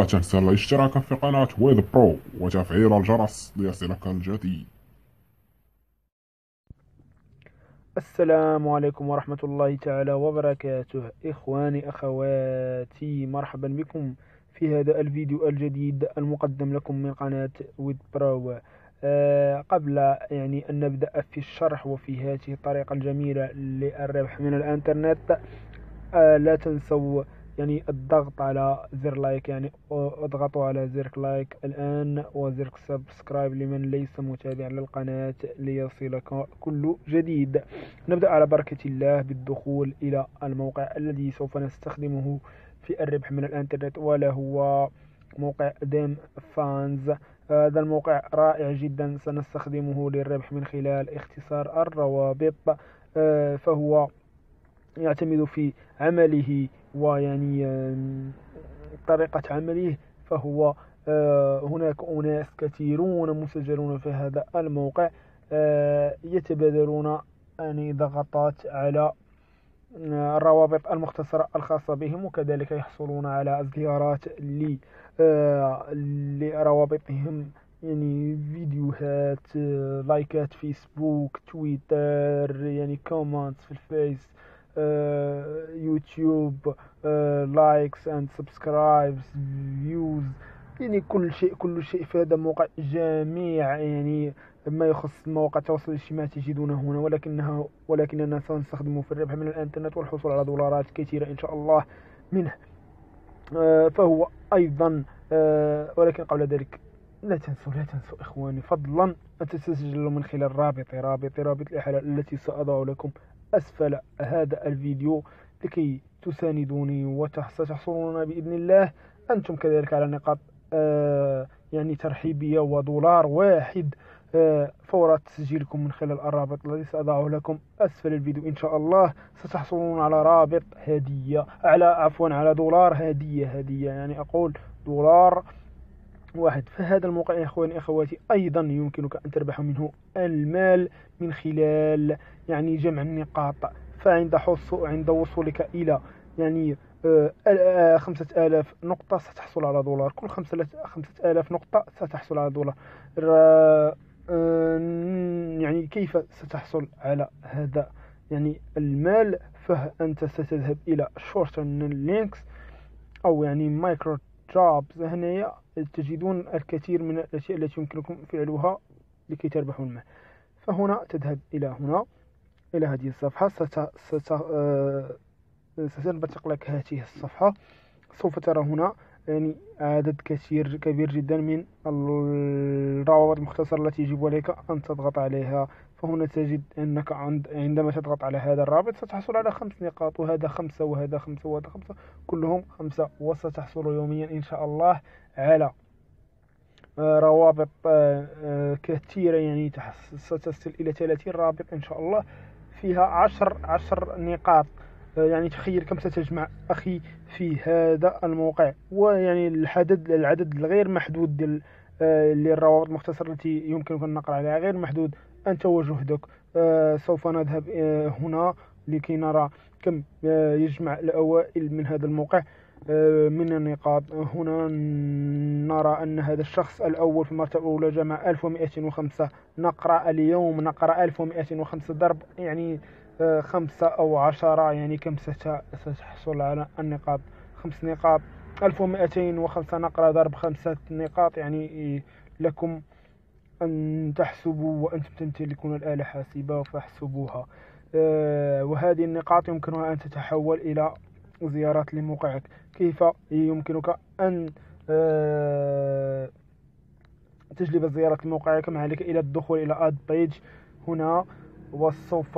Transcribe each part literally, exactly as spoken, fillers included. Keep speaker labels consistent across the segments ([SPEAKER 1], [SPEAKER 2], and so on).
[SPEAKER 1] ولا تنسى الاشتراك في قناة ويد برو وتفعيل الجرس ليصلك الجديد.
[SPEAKER 2] السلام عليكم ورحمة الله تعالى وبركاته. إخواني أخواتي، مرحبا بكم في هذا الفيديو الجديد المقدم لكم من قناة ويد برو. أه قبل يعني أن نبدأ في الشرح وفي هذه الطريقة الجميلة للربح من الإنترنت، أه لا تنسوا يعني الضغط على زر لايك، يعني اضغطوا على زر لايك الآن وزر سبسكرايب لمن ليس متابع للقناة ليصلك كل جديد. نبدأ على بركة الله بالدخول إلى الموقع الذي سوف نستخدمه في الربح من الإنترنت، ولا هو موقع ديم فانز. هذا الموقع رائع جدا، سنستخدمه للربح من خلال اختصار الروابط. آه، فهو يعتمد في عمله ويعني طريقة عمله، فهو آه، هناك أناس كثيرون مسجلون في هذا الموقع، آه، يتبادلون يعني ضغطات على آه، الروابط المختصرة الخاصة بهم، وكذلك يحصلون على زيارات ل آه، لروابطهم، يعني فيديوهات، آه، لايكات فيسبوك، تويتر، يعني كومنتس في الفيس، آه، يوتيوب، لايكس اند سبسكرايبز، فيوز، يعني كل شيء كل شيء في هذا الموقع. جميع يعني ما يخص مواقع التواصل الاجتماعي تجدونه هنا، ولكنها ولكننا سنستخدمه في الربح من الانترنت والحصول على دولارات كثيرة ان شاء الله منه. آه، فهو ايضا آه، ولكن قبل ذلك لا تنسوا لا تنسوا إخواني فضلا أن تسجلوا من خلال رابط رابط رابط الإحالة التي سأضع لكم أسفل هذا الفيديو، لكي تساندوني وستحصلون بإذن الله أنتم كذلك على نقاط آه يعني ترحيبية ودولار واحد آه فور تسجيلكم من خلال الرابط الذي سأضعه لكم أسفل الفيديو. إن شاء الله ستحصلون على رابط هدية، على عفوا على دولار هدية هدية يعني أقول دولار واحد. فهذا الموقع يا اخواني اخواتي ايضا يمكنك ان تربح منه المال من خلال يعني جمع النقاط. فعند حصول عند وصولك الى يعني آه، آه، خمسة آلاف نقطة ستحصل على دولار، كل خمسة خمسة آلاف نقطة ستحصل على دولار. آه، آه، يعني كيف ستحصل على هذا يعني المال؟ فأنت ستذهب إلى شورت لينكس أو يعني مايكرو جوبز. هنايا تجدون الكثير من الأشياء التي يمكنكم فعلها لكي تربحوا المال. فهنا تذهب إلى هنا إلى هذه الصفحة، ست... ست... آه، ستنبثق لك هذه الصفحة. سوف ترى هنا يعني عدد كثير كبير جدا من الروابط المختصرة التي يجب عليك أن تضغط عليها. فهنا تجد أنك عند عندما تضغط على هذا الرابط ستحصل على خمس نقاط، وهذا خمسة وهذا خمسة وهذا خمسة، كلهم خمسة. وستحصل يوميا إن شاء الله على آه، روابط آه، آه، كثيرة، يعني ستصل إلى ثلاثين رابط إن شاء الله، فيها عشر عشر نقاط. آه، يعني تخيل كم ستجمع أخي في هذا الموقع. ويعني العدد العدد الغير محدود ديال آه، للروابط المختصرة التي يمكنك النقر عليها غير محدود. أنت وجهدك. آه، سوف نذهب آه، هنا لكي نرى كم آه، يجمع الأوائل من هذا الموقع من النقاط. هنا نرى أن هذا الشخص الأول في المرتبة الأولى جمع ألف ومئتين وخمسة نقرة اليوم. نقرة ألف ومئتين وخمسة ضرب يعني آه، خمسة أو عشرة، يعني كم ستحصل على النقاط؟ خمس نقاط. ألف ومئتين وخمسة نقرة ضرب خمسة نقاط، يعني لكم أن تحسبوا وأنتم تمتلكون الآلة حاسبة فاحسبوها. آه، وهذه النقاط يمكنها أن تتحول إلى زيارات لموقعك. كيف يمكنك أن آه، تجلب الزيارات لموقعك؟ ما عليك إلى الدخول إلى اد بيج هنا، وسوف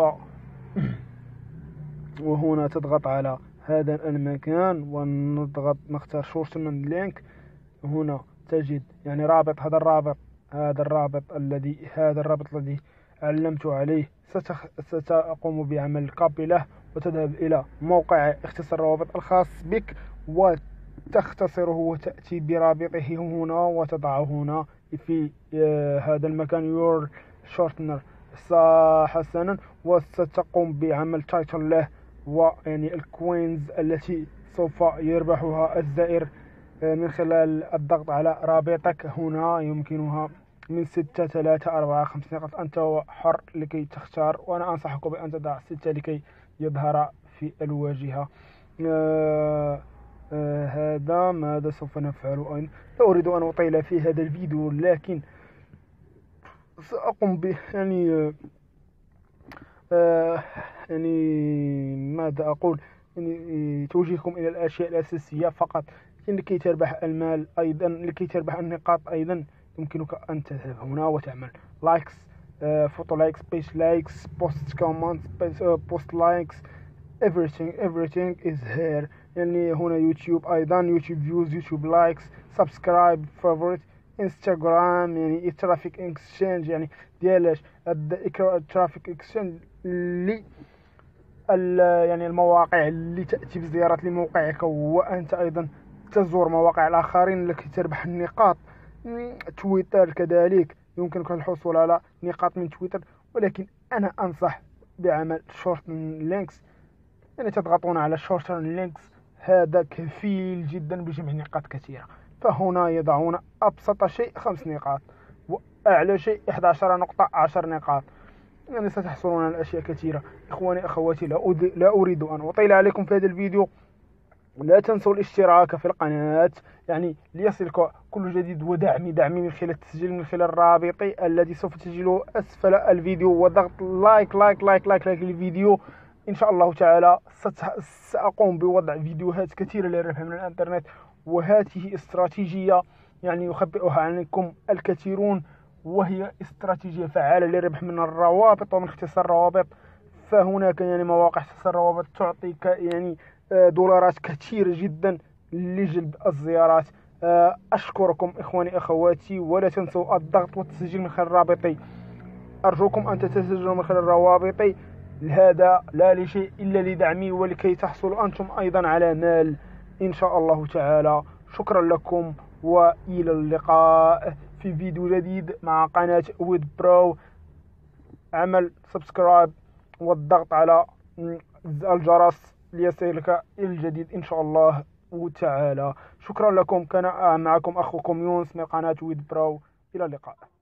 [SPEAKER 2] وهنا تضغط على هذا المكان ونضغط نختار شورت من لينك. هنا تجد يعني رابط، هذا الرابط هذا الرابط الذي هذا الرابط الذي علمت عليه. ستخ... ستقوم بعمل كوبي له وتذهب إلى موقع اختصار الروابط الخاص بك وتختصره وتأتي برابطه هنا وتضعه هنا في آه هذا المكان يور شورتنر حسنا، وستقوم بعمل تايتل له، ويعني الكوينز التي سوف يربحها الزائر من خلال الضغط على رابطك هنا. يمكنها من ستة ثلاثة أربعة خمس نقاط، أنت حر لكي تختار، وأنا أنصحك بأن تضع ستة لكي يظهر في الواجهة. آه آه هذا ماذا سوف نفعل أيضا. لا أريد أن أطيل في هذا الفيديو، لكن سأقوم ب يعني آه يعني ماذا أقول، يعني توجيهكم إلى الأشياء الأساسية فقط لكي تربح المال، أيضا لكي تربح النقاط. أيضا يمكنك أن تذهب هنا وتعمل لايكس، فوتو لايكس، بيج لايكس، بوست كومنت، بوست لايكس، everything everything is here. يعني هنا يوتيوب، أيضا يوتيوب فيوز، يوتيوب لايكس، سبسكرايب، فافوريت، انستغرام، يعني الترافيك اكسشينج، يعني ديالاش الترافيك اكسشينج اللي يعني المواقع اللي تأتي بزيارة لموقعك، وأنت أيضا تزور مواقع الآخرين لكي تربح النقاط. تويتر كذلك يمكنك الحصول على نقاط من تويتر، ولكن أنا أنصح بعمل شورت لينكس، يعني تضغطون على شورت لينكس، هذا كفيل جدا بجمع نقاط كثيرة. فهنا يضعون أبسط شيء خمس نقاط، وأعلى شيء إحدى عشر نقطة عشر نقاط، يعني ستحصلون على أشياء كثيرة. إخواني أخواتي، لا, لا أريد أن أطيل عليكم في هذا الفيديو. لا تنسوا الاشتراك في القناة، يعني ليصلك كل جديد، ودعمي دعمي من خلال التسجيل من خلال الرابط الذي سوف تجده أسفل الفيديو، وضغط لايك لايك لايك لايك لايك للفيديو. إن شاء الله تعالى سأقوم بوضع فيديوهات كثيرة للربح من الإنترنت، وهذه استراتيجية يعني يخبئها عنكم الكثيرون، وهي استراتيجية فعالة للربح من الروابط ومن اختصار الروابط. فهناك يعني مواقع اختصار الروابط تعطيك يعني دولارات كثيرة جدا لجلب الزيارات. أشكركم إخواني أخواتي، ولا تنسوا الضغط والتسجيل من خلال رابطي. أرجوكم أن تتسجلوا من خلال روابطي، هذا لا لشيء إلا لدعمي ولكي تحصلوا أنتم أيضا على مال إن شاء الله تعالى. شكرا لكم، وإلى اللقاء في فيديو جديد مع قناة ويد برو. عمل سبسكرايب والضغط على الجرس ليصلك الجديد إن شاء الله تعالى. شكرا لكم، كان معكم أخوكم يونس من قناة ويد برو. إلى اللقاء.